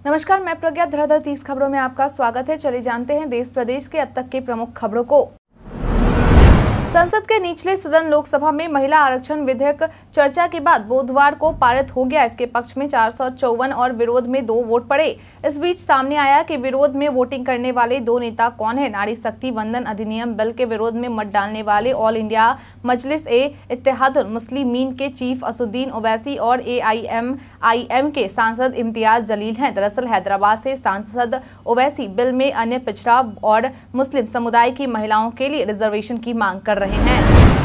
नमस्कार, मैं प्रज्ञा। धराधर 30 खबरों में आपका स्वागत है। चलिए जानते हैं देश प्रदेश के अब तक के प्रमुख खबरों को। संसद के निचले सदन लोकसभा में महिला आरक्षण विधेयक चर्चा के बाद बुधवार को पारित हो गया। इसके पक्ष में 454 और विरोध में 2 वोट पड़े। इस बीच सामने आया कि विरोध में वोटिंग करने वाले 2 नेता कौन है। नारी शक्ति वंदन अधिनियम बिल के विरोध में मत डालने वाले ऑल इंडिया मजलिस ए इत्तेहादुल मुस्लिमीन के चीफ असुद्दीन ओवैसी और AIMIM के सांसद इम्तियाज जलील हैं। दरअसल हैदराबाद से सांसद ओवैसी बिल में अन्य पिछड़ा और मुस्लिम समुदाय की महिलाओं के लिए रिजर्वेशन की मांग कर रहे हैं।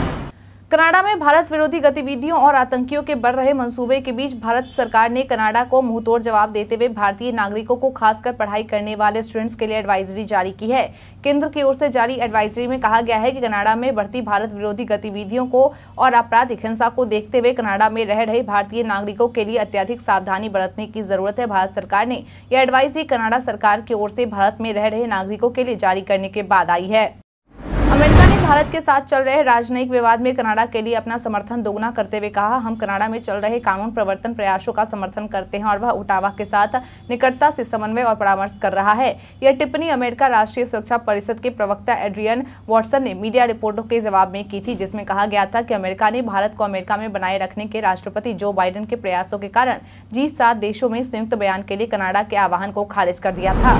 कनाडा में भारत विरोधी गतिविधियों और आतंकियों के बढ़ रहे मंसूबे के बीच भारत सरकार ने कनाडा को मुंहतोड़ जवाब देते हुए भारतीय नागरिकों को खासकर पढ़ाई करने वाले स्टूडेंट्स के लिए एडवाइजरी जारी की है। केंद्र की ओर से जारी एडवाइजरी में कहा गया है कि कनाडा में बढ़ती भारत विरोधी गतिविधियों को और आपराधिक हिंसा को देखते हुए कनाडा में रह रहे भारतीय नागरिकों के लिए अत्यधिक सावधानी बरतने की जरूरत है। भारत सरकार ने यह एडवाइजरी कनाडा सरकार की ओर से भारत में रह रहे नागरिकों के लिए जारी करने के बाद आई है। अमेरिका ने भारत के साथ चल रहे राजनयिक विवाद में कनाडा के लिए अपना समर्थन दोगुना करते हुए कहा, हम कनाडा में चल रहे कानून प्रवर्तन प्रयासों का समर्थन करते हैं और वह ओटावा के साथ निकटता से समन्वय और परामर्श कर रहा है। यह टिप्पणी अमेरिका राष्ट्रीय सुरक्षा परिषद के प्रवक्ता एड्रियन वॉटसन ने मीडिया रिपोर्टों के जवाब में की थी, जिसमें कहा गया था कि अमेरिका ने भारत को अमेरिका में बनाए रखने के राष्ट्रपति जो बाइडेन के प्रयासों के कारण G7 देशों में संयुक्त बयान के लिए कनाडा के आह्वान को खारिज कर दिया था।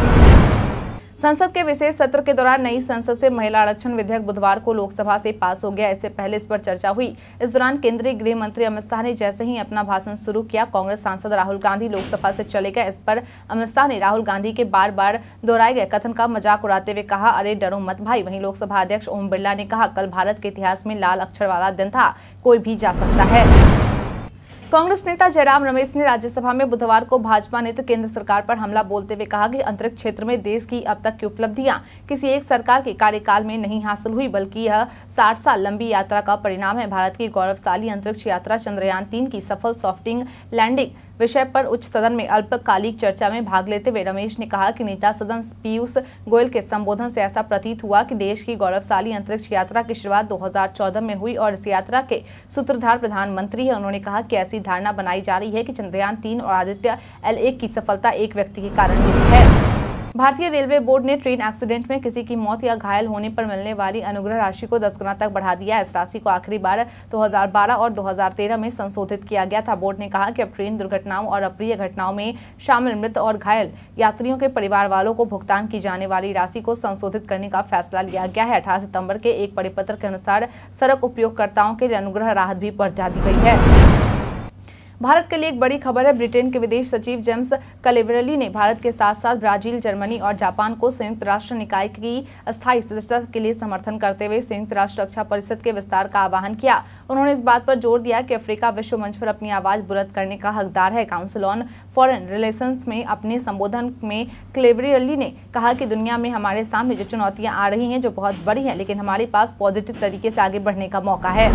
संसद के विशेष सत्र के दौरान नई संसद से महिला आरक्षण विधेयक बुधवार को लोकसभा से पास हो गया। इससे पहले इस पर चर्चा हुई। इस दौरान केंद्रीय गृह मंत्री अमित शाह ने जैसे ही अपना भाषण शुरू किया, कांग्रेस सांसद राहुल गांधी लोकसभा से चले गए। इस पर अमित शाह ने राहुल गांधी के बार बार दोहराए गए कथन का मजाक उड़ाते हुए कहा, अरे डरो मत भाई। वहीं लोकसभा अध्यक्ष ओम बिरला ने कहा, कल भारत के इतिहास में लाल अक्षर वाला दिन था, कोई भी जा सकता है। कांग्रेस नेता जयराम रमेश ने राज्यसभा में बुधवार को भाजपा नेता केंद्र सरकार पर हमला बोलते हुए कहा कि अंतरिक्ष क्षेत्र में देश की अब तक की उपलब्धियां किसी एक सरकार के कार्यकाल में नहीं हासिल हुई, बल्कि यह 60 साल लंबी यात्रा का परिणाम है। भारत की गौरवशाली अंतरिक्ष यात्रा चंद्रयान 3 की सफल सॉफ्टिंग लैंडिंग विषय पर उच्च सदन में अल्पकालिक चर्चा में भाग लेते हुए रमेश ने कहा कि नेता सदन पीयूष गोयल के संबोधन से ऐसा प्रतीत हुआ कि देश की गौरवशाली अंतरिक्ष यात्रा की शुरुआत 2014 में हुई और इस यात्रा के सूत्रधार प्रधानमंत्री है। उन्होंने कहा कि ऐसी धारणा बनाई जा रही है कि चंद्रयान 3 और आदित्य L1 की सफलता एक व्यक्ति के कारण मिली है। भारतीय रेलवे बोर्ड ने ट्रेन एक्सीडेंट में किसी की मौत या घायल होने पर मिलने वाली अनुग्रह राशि को 10 गुना तक बढ़ा दिया। इस राशि को आखिरी बार 2012 और 2013 में संशोधित किया गया था। बोर्ड ने कहा कि अब ट्रेन दुर्घटनाओं और अप्रिय घटनाओं में शामिल मृत और घायल यात्रियों के परिवार वालों को भुगतान की जाने वाली राशि को संशोधित करने का फैसला लिया गया है। 18 सितंबर के एक परिपत्र के अनुसार सड़क उपयोगकर्ताओं के लिए अनुग्रह राहत भी बढ़ा दी गई है। भारत के लिए एक बड़ी खबर है। ब्रिटेन के विदेश सचिव जेम्स कलेवरली ने भारत के साथ साथ ब्राजील, जर्मनी और जापान को संयुक्त राष्ट्र निकाय की अस्थायी सदस्यता के लिए समर्थन करते हुए संयुक्त राष्ट्र रक्षा परिषद के विस्तार का आह्वान किया। उन्होंने इस बात पर जोर दिया कि अफ्रीका विश्व मंच पर अपनी आवाज बुलंद करने का हकदार है। काउंसिल ऑन फॉरेन रिलेशंस में अपने संबोधन में कलेवरली ने कहा कि दुनिया में हमारे सामने जो चुनौतियां आ रही हैं जो बहुत बड़ी हैं, लेकिन हमारे पास पॉजिटिव तरीके से आगे बढ़ने का मौका है।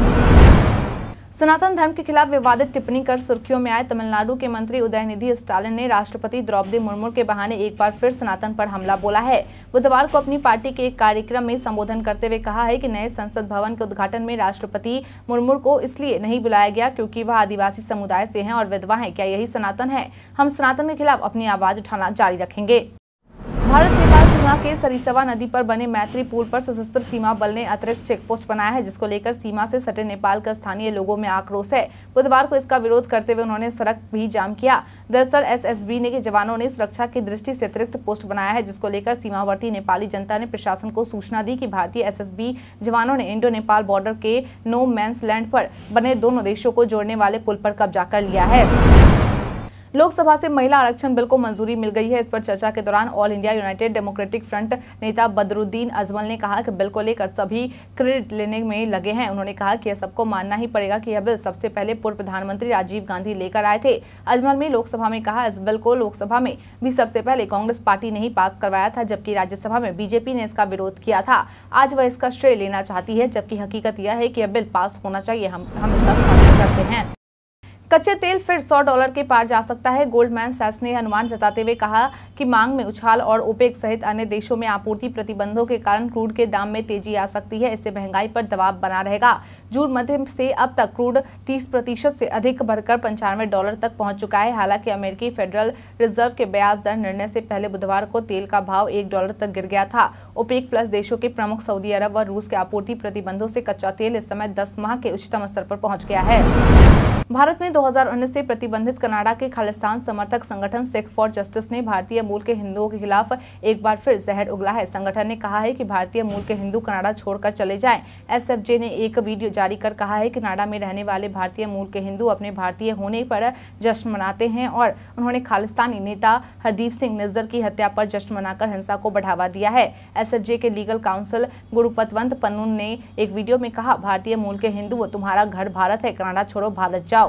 सनातन धर्म के खिलाफ विवादित टिप्पणी कर सुर्खियों में आए तमिलनाडु के मंत्री उदयनिधि स्टालिन ने राष्ट्रपति द्रौपदी मुर्मू के बहाने एक बार फिर सनातन पर हमला बोला है। बुधवार को अपनी पार्टी के एक कार्यक्रम में संबोधन करते हुए कहा है कि नए संसद भवन के उद्घाटन में राष्ट्रपति मुर्मू को इसलिए नहीं बुलाया गया क्योंकि वह आदिवासी समुदाय से हैं और विधवा हैं। क्या यही सनातन है? हम सनातन के खिलाफ अपनी आवाज उठाना जारी रखेंगे। भारत नेपाल सीमा के सरिसवा नदी पर बने मैत्री पुल पर सशस्त्र सीमा बल ने अतिरिक्त चेकपोस्ट बनाया है, जिसको लेकर सीमा से सटे नेपाल के स्थानीय लोगों में आक्रोश है। बुधवार को इसका विरोध करते हुए उन्होंने सड़क भी जाम किया। दरअसल SSB के जवानों ने सुरक्षा की दृष्टि से अतिरिक्त पोस्ट बनाया है, जिसको लेकर सीमावर्ती नेपाली जनता ने प्रशासन को सूचना दी कि भारतीय SSB जवानों ने इंडो नेपाल बॉर्डर के नो मैंस लैंड पर बने दोनों देशों को जोड़ने वाले पुल पर कब्जा कर लिया है। लोकसभा से महिला आरक्षण बिल को मंजूरी मिल गई है। इस पर चर्चा के दौरान All India United Democratic Front नेता बदरुद्दीन अजमल ने कहा कि बिल को लेकर सभी क्रेडिट लेने में लगे हैं। उन्होंने कहा कि यह सबको मानना ही पड़ेगा कि यह बिल सबसे पहले पूर्व प्रधानमंत्री राजीव गांधी लेकर आए थे। अजमल ने लोकसभा में कहा, इस बिल को लोकसभा में भी सबसे पहले कांग्रेस पार्टी ने ही पास करवाया था, जबकि राज्यसभा में बीजेपी ने इसका विरोध किया था। आज वह इसका श्रेय लेना चाहती है, जबकि हकीकत यह है कि यह बिल पास होना चाहिए। हम इसका समर्थन करते हैं। कच्चे तेल फिर $100 के पार जा सकता है। गोल्डमैन सैक्स ने अनुमान जताते हुए कहा कि मांग में उछाल और ओपेक सहित अन्य देशों में आपूर्ति प्रतिबंधों के कारण क्रूड के दाम में तेजी आ सकती है। इससे महंगाई पर दबाव बना रहेगा। जून मध्य से अब तक क्रूड 30% से अधिक बढ़कर $95 तक पहुंच चुका है। हालांकि अमेरिकी फेडरल रिजर्व के ब्याज दर निर्णय से पहले बुधवार को तेल का भाव $1 तक गिर गया था। ओपेक प्लस देशों के प्रमुख सऊदी अरब व रूस के आपूर्ति प्रतिबंधों से कच्चा तेल इस समय 10 माह के उच्चतम स्तर पर पहुंच गया है। भारत में 2019 से प्रतिबंधित कनाडा के खालिस्तान समर्थक संगठन सिख फॉर जस्टिस ने भारतीय मूल के हिंदुओं के खिलाफ एक बार फिर जहर उगला है। संगठन ने कहा है कि भारतीय मूल के हिंदू कनाडा छोड़कर चले जाएं। एसएफजे ने एक वीडियो जारी कर कहा है कि कनाडा में रहने वाले भारतीय मूल के हिंदू अपने भारतीय होने पर जश्न मनाते हैं और उन्होंने खालिस्तानी नेता हरदीप सिंह निज्जर की हत्या पर जश्न मनाकर हिंसा को बढ़ावा दिया है। एसएफजे के लीगल काउंसिल गुरुपतवंत पन्नून ने एक वीडियो में कहा, भारतीय मूल के हिंदू तुम्हारा घर भारत है, कनाडा छोड़ो भारत जाओ।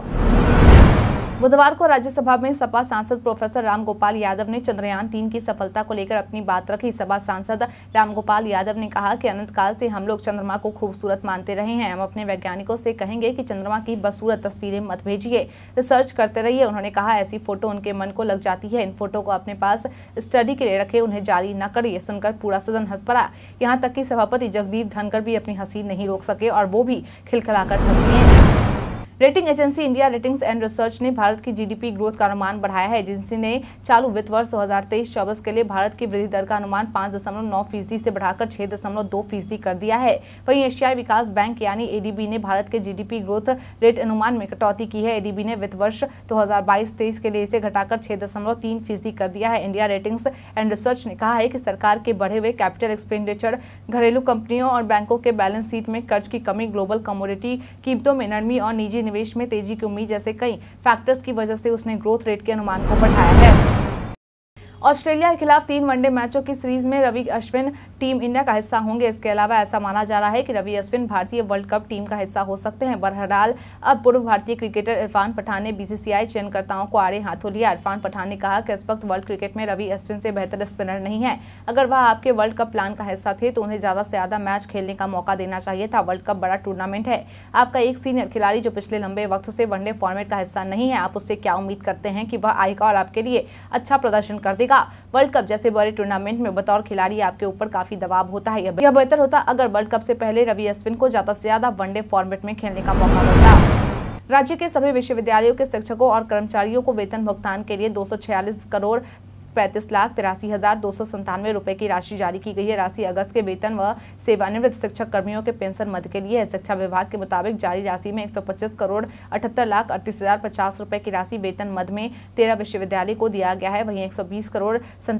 बुधवार को राज्यसभा में सपा सांसद प्रोफेसर रामगोपाल यादव ने चंद्रयान 3 की सफलता को लेकर अपनी बात रखी। सपा सांसद रामगोपाल यादव ने कहा कि अनंत काल से हम लोग चंद्रमा को खूबसूरत मानते रहे हैं। हम अपने वैज्ञानिकों से कहेंगे कि चंद्रमा की बदसूरत तस्वीरें मत भेजिए, रिसर्च करते रहिए। उन्होंने कहा, ऐसी फोटो उनके मन को लग जाती है। इन फोटो को अपने पास स्टडी के लिए रखे, उन्हें जारी न करिए। सुनकर पूरा सदन हंस पड़ा। यहाँ तक कि सभापति जगदीप धनखड़ भी अपनी हंसी नहीं रोक सके और वो भी खिलखिलाकर हंस दिए। Rating agency India Ratings and Research ने भारत की जीडीपी ग्रोथ का अनुमान बढ़ाया है। एजेंसी ने चालू वित्त वर्ष 2023-24 के लिए भारत की वृद्धि दर का अनुमान 5.9% से बढ़ाकर 6.2% कर दिया है। वहीं एशियाई विकास बैंक यानी एडीबी ने भारत के जीडीपी ग्रोथ रेट अनुमान में कटौती की है। एडीबी ने वित्त वर्ष 2022-23 के लिए इसे घटाकर 6.3% कर दिया है। इंडिया रेटिंग्स एंड रिसर्च ने कहा है कि सरकार के बढ़े हुए कैपिटल एक्सपेंडिचर, घरेलू कंपनियों और बैंकों के बैलेंस शीट में कर्ज की कमी, ग्लोबल कमोडिटी कीमतों में नरमी और निजी निवेश में तेजी की उम्मीद जैसे कई फैक्टर्स की वजह से उसने ग्रोथ रेट के अनुमान को बढ़ाया है। ऑस्ट्रेलिया के खिलाफ 3 वनडे मैचों की सीरीज में रवि अश्विन टीम इंडिया का हिस्सा होंगे। इसके अलावा ऐसा माना जा रहा है कि रवि अश्विन भारतीय वर्ल्ड कप टीम का हिस्सा हो सकते हैं। बहरहाल अब पूर्व भारतीय क्रिकेटर इरफान पठान ने बीसीसीआई चयनकर्ताओं को आड़े हाथों लिया। इरफान पठान ने कहा कि इस वक्त वर्ल्ड क्रिकेट में रवि अश्विन से बेहतर स्पिनर नहीं है। अगर वह आपके वर्ल्ड कप प्लान का हिस्सा थे तो उन्हें ज्यादा से ज्यादा मैच खेलने का मौका देना चाहिए था। वर्ल्ड कप बड़ा टूर्नामेंट है। आपका एक सीनियर खिलाड़ी जो पिछले लंबे वक्त से वनडे फॉर्मेट का हिस्सा नहीं है, आप उससे क्या उम्मीद करते हैं कि वह आएगा और आपके लिए अच्छा प्रदर्शन कर देगा। वर्ल्ड कप जैसे बड़े टूर्नामेंट में बतौर खिलाड़ी आपके ऊपर काफी दबाव होता है। यह बेहतर होता अगर वर्ल्ड कप से पहले रवि अश्विन को ज्यादा से ज्यादा वनडे फॉर्मेट में खेलने का मौका मिलता। राज्य के सभी विश्वविद्यालयों के शिक्षकों और कर्मचारियों को वेतन भुगतान के लिए 246 करोड़ 35,83,297 रुपए की राशि जारी की गई है। राशि अगस्त के वेतन व सेवानिवृत्त शिक्षक कर्मियों के पेंशन मद के लिए है। शिक्षा विभाग के मुताबिक जारी राशि में 125 करोड़ 78,38,050 रुपए की राशि वेतन मद में 13 विश्वविद्यालय को दिया गया है। वहीं 120 करोड़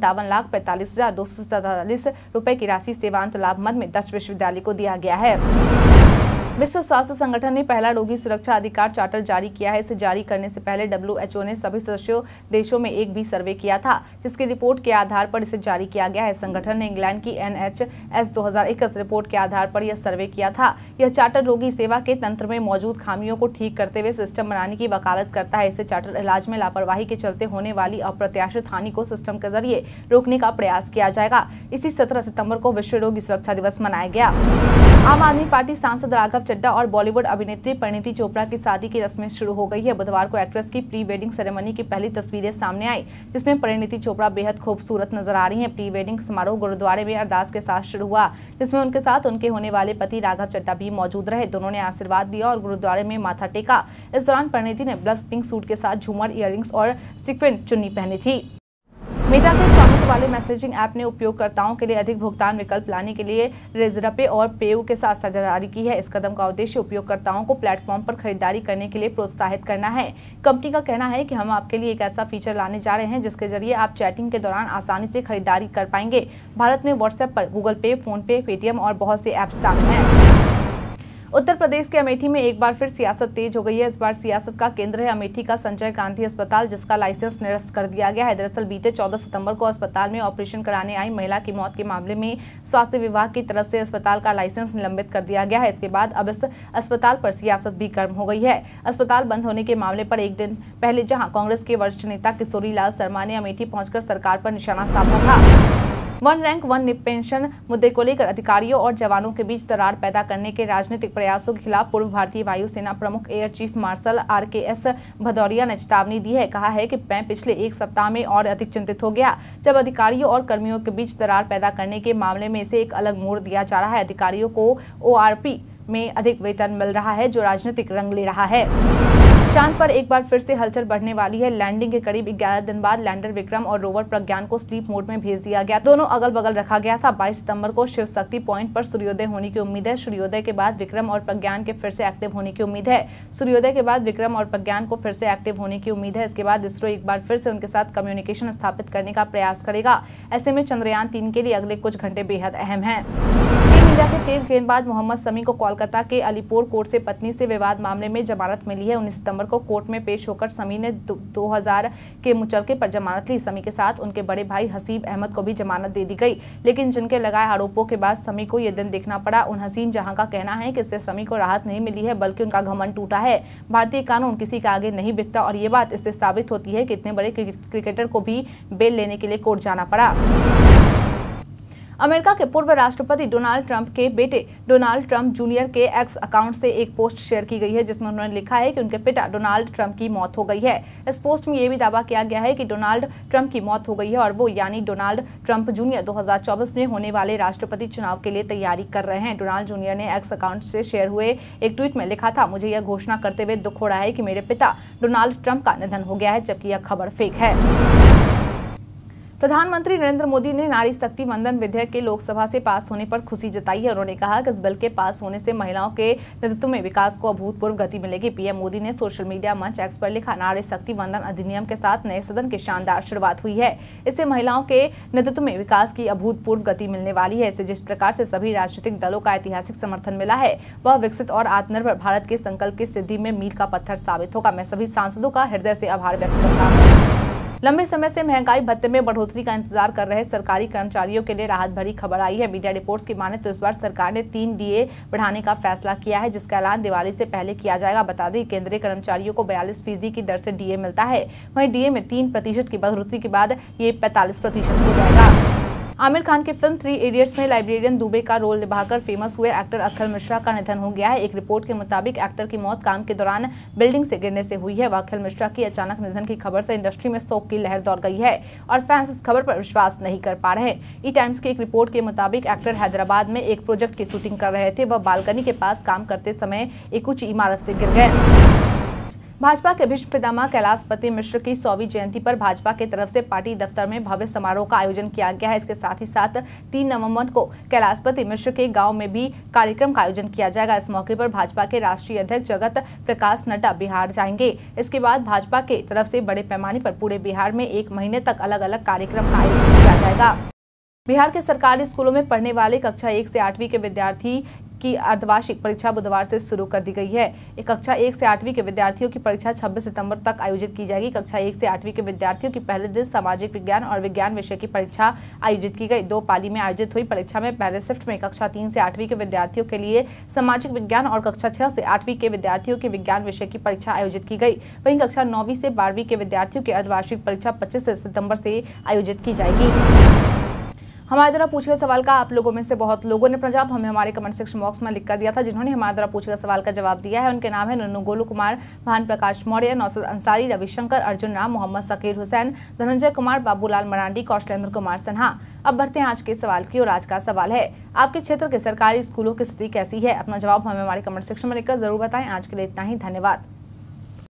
57,45,247 रुपए की राशि सेवांत लाभ मद में 10 विश्वविद्यालय को दिया गया है। विश्व स्वास्थ्य संगठन ने पहला रोगी सुरक्षा अधिकार चार्टर जारी किया है। इसे जारी करने से पहले WHO ने सभी सदस्य देशों में एक भी सर्वे किया था, जिसकी रिपोर्ट के आधार पर इसे जारी किया गया है। संगठन ने इंग्लैंड की NHS 2021 रिपोर्ट के आधार पर यह सर्वे किया था। यह चार्टर रोगी सेवा के तंत्र में मौजूद खामियों को ठीक करते हुए सिस्टम बनाने की वकालत करता है। इससे चार्टर इलाज में लापरवाही के चलते होने वाली अप्रत्याशित हानि को सिस्टम के जरिए रोकने का प्रयास किया जाएगा। इसी 17 सितंबर को विश्व रोगी सुरक्षा दिवस मनाया गया। आम आदमी पार्टी सांसद राघव चड्ढा और बॉलीवुड अभिनेत्री परिणीति चोपड़ा की शादी की रस्में शुरू हो गई है। बुधवार को एक्ट्रेस की प्री वेडिंग सेरेमनी की पहली तस्वीरें सामने आई, जिसमें परिणीति चोपड़ा बेहद खूबसूरत नजर आ रही हैं। प्री वेडिंग समारोह गुरुद्वारे में अरदास के साथ शुरू हुआ, जिसमें उनके साथ उनके होने वाले पति राघव चड्ढा भी मौजूद रहे। दोनों ने आशीर्वाद दिया और गुरुद्वारे में माथा टेका। इस दौरान परिणीति ने ब्लश पिंक सूट के साथ झूमर, इयररिंग्स और सीक्वेंट चुन्नी पहनी थी। मेटा के स्वामित्व वाले मैसेजिंग ऐप ने उपयोगकर्ताओं के लिए अधिक भुगतान विकल्प लाने के लिए रेजरपे और पेयू के साथ साझेदारी की है। इस कदम का उद्देश्य उपयोगकर्ताओं को प्लेटफॉर्म पर खरीदारी करने के लिए प्रोत्साहित करना है। कंपनी का कहना है कि हम आपके लिए एक ऐसा फीचर लाने जा रहे हैं जिसके जरिए आप चैटिंग के दौरान आसानी से खरीदारी कर पाएंगे। भारत में व्हाट्सएप पर गूगल पे, फोन पे, पेटीएम और बहुत से ऐप्स शामिल हैं। उत्तर प्रदेश के अमेठी में एक बार फिर सियासत तेज हो गई है। इस बार सियासत का केंद्र है अमेठी का संजय गांधी अस्पताल, जिसका लाइसेंस निरस्त कर दिया गया है। दरअसल बीते 14 सितंबर को अस्पताल में ऑपरेशन कराने आई महिला की मौत के मामले में स्वास्थ्य विभाग की तरफ से अस्पताल का लाइसेंस निलंबित कर दिया गया है। इसके बाद अब इस अस्पताल पर सियासत भी गर्म हो गई है। अस्पताल बंद होने के मामले पर एक दिन पहले जहां कांग्रेस के वरिष्ठ नेता किशोरी लाल शर्मा ने अमेठी पहुंचकर सरकार पर निशाना साधा था, वन रैंक वन पेंशन मुद्दे को लेकर अधिकारियों और जवानों के बीच दरार पैदा करने के राजनीतिक प्रयासों के खिलाफ पूर्व भारतीय वायुसेना प्रमुख air chief marshal RKS Bhadauria ने चेतावनी दी है। कहा है कि मैं पिछले एक सप्ताह में और अधिक चिंतित हो गया जब अधिकारियों और कर्मियों के बीच दरार पैदा करने के मामले में इसे एक अलग मोड़ दिया जा रहा है। अधिकारियों को ORP में अधिक वेतन मिल रहा है जो राजनीतिक रंग ले रहा है। चांद पर एक बार फिर से हलचल बढ़ने वाली है। लैंडिंग के करीब 11 दिन बाद लैंडर विक्रम और रोवर प्रज्ञान को स्लीप मोड में भेज दिया गया। दोनों अगल बगल रखा गया था। 22 सितंबर को शिव शक्ति पॉइंट पर सूर्योदय होने की उम्मीद है। सूर्योदय के बाद विक्रम और प्रज्ञान के फिर से एक्टिव होने की उम्मीद है। सूर्योदय के बाद विक्रम और प्रज्ञान को फिर से एक्टिव होने की उम्मीद है। इसके बाद इसरो एक बार फिर से उनके साथ कम्युनिकेशन स्थापित करने का प्रयास करेगा। ऐसे में चंद्रयान 3 के लिए अगले कुछ घंटे बेहद अहम है। टीम इंडिया के तेज गेंदबाज मोहम्मद शमी को कोलकाता के अलीपुर कोर्ट से पत्नी से विवाद मामले में जमानत मिली है। 19 सितंबर को कोर्ट में पेश होकर शमी ने 2000 के मुचलके पर जमानत ली। शमी के साथ उनके बड़े भाई हसीब अहमद को भी जमानत दे दी गई, लेकिन जिनके लगाए आरोपों के बाद शमी को यह दिन देखना पड़ा। उन हसीन जहां का कहना है कि इससे शमी को राहत नहीं मिली है बल्कि उनका घमंड टूटा है। भारतीय कानून किसी के आगे नहीं बिकता और ये बात इससे साबित होती है कि इतने बड़े क्रिकेटर को भी बेल लेने के लिए कोर्ट जाना पड़ा। अमेरिका के पूर्व राष्ट्रपति डोनाल्ड ट्रंप के बेटे डोनाल्ड ट्रंप जूनियर के एक्स अकाउंट से एक पोस्ट शेयर की गई है जिसमें उन्होंने लिखा है कि उनके पिता डोनाल्ड ट्रंप की मौत हो गई है। इस पोस्ट में यह भी दावा किया गया है कि डोनाल्ड ट्रंप की मौत हो गई है और वो यानी डोनाल्ड ट्रंप जूनियर 2024 में होने वाले राष्ट्रपति चुनाव के लिए तैयारी कर रहे हैं। डोनाल्ड जूनियर ने एक्स अकाउंट से शेयर हुए एक ट्वीट में लिखा था, मुझे यह घोषणा करते हुए दुख हो रहा है कि मेरे पिता डोनाल्ड ट्रंप का निधन हो गया है, जबकि यह खबर फेक है। प्रधानमंत्री नरेंद्र मोदी ने नारी शक्ति वंदन विधेयक के लोकसभा से पास होने पर खुशी जताई है। उन्होंने कहा कि इस बिल के पास होने से महिलाओं के नेतृत्व में विकास को अभूतपूर्व गति मिलेगी। पीएम मोदी ने सोशल मीडिया मंच एक्स पर लिखा, नारी शक्ति वंदन अधिनियम के साथ नए सदन की शानदार शुरुआत हुई है। इससे महिलाओं के नेतृत्व में विकास की अभूतपूर्व गति मिलने वाली है। इससे जिस प्रकार से सभी राजनीतिक दलों का ऐतिहासिक समर्थन मिला है वह विकसित और आत्मनिर्भर भारत के संकल्प की सिद्धि में मील का पत्थर साबित होगा। मैं सभी सांसदों का हृदय से आभार व्यक्त करता हूँ। लंबे समय से महंगाई भत्ते में बढ़ोतरी का इंतजार कर रहे सरकारी कर्मचारियों के लिए राहत भरी खबर आई है। मीडिया रिपोर्ट्स की माने तो इस बार सरकार ने 3 DA बढ़ाने का फैसला किया है जिसका ऐलान दिवाली से पहले किया जाएगा। बता दें केंद्रीय कर्मचारियों को 42% की दर से DA मिलता है, वहीं DA में 3% की बढ़ोतरी के बाद ये 45% हो जाएगा। आमिर खान की फिल्म 3 इडियट्स में लाइब्रेरियन दुबे का रोल निभाकर फेमस हुए एक्टर अखिल मिश्रा का निधन हो गया है। एक रिपोर्ट के मुताबिक एक्टर की मौत काम के दौरान बिल्डिंग से गिरने से हुई है। अखिल मिश्रा की अचानक निधन की खबर से इंडस्ट्री में शोक की लहर दौड़ गई है और फैंस इस खबर पर विश्वास नहीं कर पा रहे। ई-टाइम्स की एक रिपोर्ट के मुताबिक एक्टर हैदराबाद में एक प्रोजेक्ट की शूटिंग कर रहे थे। वह बालकनी के पास काम करते समय एक ऊंची इमारत से गिर गए। भाजपा के भीष्म पितामह कैलाशपति मिश्र की 100वीं जयंती पर भाजपा की तरफ से पार्टी दफ्तर में भव्य समारोह का आयोजन किया गया है। इसके साथ ही 3 नवंबर को कैलाशपति मिश्र के गांव में भी कार्यक्रम का आयोजन किया जाएगा। इस मौके पर भाजपा के राष्ट्रीय अध्यक्ष जगत प्रकाश नड्डा बिहार जाएंगे। इसके बाद भाजपा की तरफ से बड़े पैमाने पर पूरे बिहार में 1 महीने तक अलग अलग कार्यक्रम का आयोजन किया जाएगा। बिहार के सरकारी स्कूलों में पढ़ने वाले कक्षा 1 से 8वीं के विद्यार्थी की अर्धवार्षिक परीक्षा बुधवार से शुरू कर दी गई है। कक्षा 1 से 8वीं के विद्यार्थियों की परीक्षा 26 सितंबर तक आयोजित की जाएगी। कक्षा 1 से 8वीं के विद्यार्थियों की पहले दिन सामाजिक विज्ञान और विज्ञान विषय की परीक्षा आयोजित की गई। 2 पाली में आयोजित हुई परीक्षा में पहले शिफ्ट में कक्षा 3 से 8वीं के विद्यार्थियों के लिए सामाजिक विज्ञान और कक्षा 6 से 8वीं के विद्यार्थियों की विज्ञान विषय की परीक्षा आयोजित की गई। वहीं कक्षा 9वीं से 12वीं के विद्यार्थियों की अर्धवार्षिक परीक्षा 25 सितंबर से आयोजित की जाएगी। हमारे द्वारा पूछे गए सवाल का आप लोगों में से बहुत लोगों ने अपना जवाब हमें हमारे कमेंट सेक्शन बॉक्स में लिख कर दिया था। जिन्होंने हमारे द्वारा पूछे गए सवाल का जवाब दिया है उनके नाम है नन्नू गोलू कुमार, भान प्रकाश मौर्य, नौसद अंसारी, रविशंकर, अर्जुन राम, मोहम्मद सकीर हुसैन, धनंजय कुमार, बाबूलाल मरांडी, कौशलेंद्र कुमार सिन्हा। अब बढ़ते हैं आज के सवाल की और आज का सवाल है, आपके क्षेत्र के सरकारी स्कूलों की स्थिति कैसी है? अपना जवाब हमें हमारे कमेंट सेक्शन में लिखकर जरूर बताएं। आज के लिए इतना ही, धन्यवाद।